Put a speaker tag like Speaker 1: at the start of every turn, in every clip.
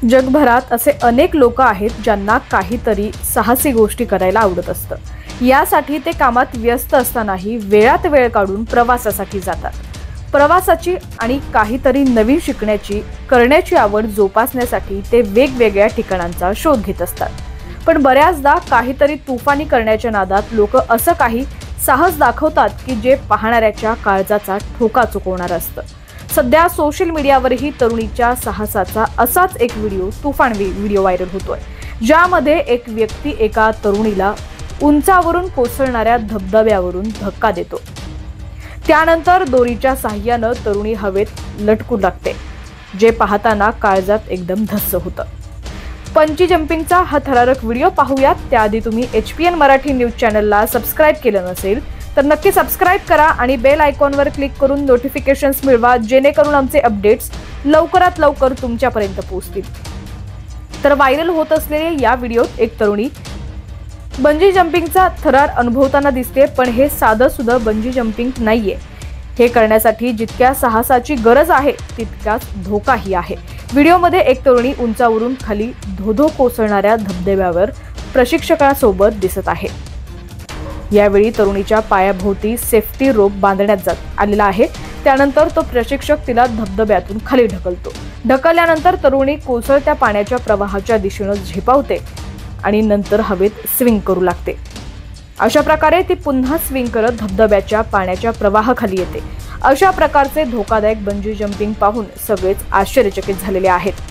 Speaker 1: जगभरात असे अनेक लोक आहेत ज्यांना काहीतरी साहसी गोष्टी करायला आवडत असतं। यासाठी ते कामात व्यस्त असतानाही वेळात वेळ काढून प्रवासासाठी जातात। प्रवासाची आणि काहीतरी नवीन शिकण्याची करण्याची आवड जोपासण्यासाठी ते वेगवेगळ्या ठिकाणांचा शोध घेत असतात। पण बऱ्याचदा काहीतरी तुफानी करण्याच्या नादात लोक असं काही साहस दाखवतात की जे पाहणाऱ्याच्या काळजाचा ठोका चुकवणार असतं। सध्या सोशल मीडियावरही तरुणीच्या साहसाचा असाच एक तुफान व्हिडिओ व्हायरल होतोय, ज्यामध्ये एक व्यक्ती एका तरुणीला उंचावरून कोसळणाऱ्या धबधब्यावरून धक्का देतो। त्यानंतर दोरीच्या साहाय्याने तरुणी हवेत लटकू लागते, जे पाहताना काळजात एकदम धस्स होतं। पंची जंपिंगचा हा थरारक व्हिडिओ पाहूयात। त्याआधी तुम्ही HPN मराठी न्यूज चॅनलला सबस्क्राइब केलं नसेल तर नक्की सबस्क्राइब करा आणि बेल आयकॉनवर क्लिक करून नोटिफिकेशन्स मिळवा, जेणेकरून आमचे अपडेट्स लवकरात लवकर तुमच्यापर्यंत पोहोचतील। तर व्हायरल होत असलेल्या या व्हिडिओत एक तरुणी बंजी जंपिंगचा थरार अनुभवताना दिसते, पण हे साधं सुद्धा बंजी जंपिंग नाहीये। हे करण्यासाठी जितक्या साहसाची गरज आहे तितकाच धोकाही आहे। व्हिडिओमध्ये एक तरुणी उंचावरून खाली धोधो कोसळणाऱ्या धबधब्यावर प्रशिक्षकासोबत दिसत आहे। यावेळी तरुणीच्या पायाभोवती सेफ्टी रोप बांधण्यात आलेला आहे। त्यानंतर तो प्रशिक्षक तिला धबधब्यातून खाली ढकलतो। ढकलल्यानंतर तरुणी कोसळत्या पाण्याच्या प्रवाहाच्या दिशेने झेपावते आणि नंतर हवेत स्विंग करू लागते। अशा प्रकारे ती पुन्हा स्विंग करत धबधब्याच्या पाण्याच्या प्रवाहाखाली येते। अशा प्रकारचे धोकादायक बंजी जंपिंग पाहून सगळेच आश्चर्यचकित झालेले आहेत।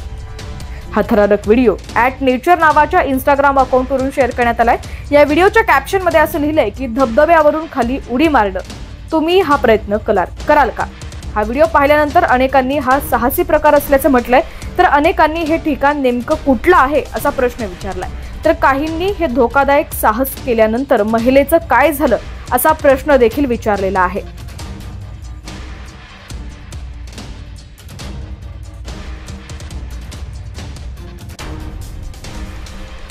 Speaker 1: हा थरारक व्हिडिओ @nature नावाच्या Instagram अकाउंटवरून शेअर करण्यात आलाय। या व्हिडिओच्या कॅप्शनमध्ये असं लिहिलंय की धबधब्यावरून खाली उडी मारणं, तुम्ही हा प्रयत्न कराल का? हा व्हिडिओ पाहिल्यानंतर अनेकांनी हा साहसी प्रकार असल्याचं म्हटलंय, तर अनेकांनी हे ठिकाण नेमकं कुठलं आहे असा प्रश्न विचारलाय। तर काहींनी हे धोकादायक साहस केल्यानंतर महिलेचं काय झालं असा प्रश्न देखील विचारलेला आहे।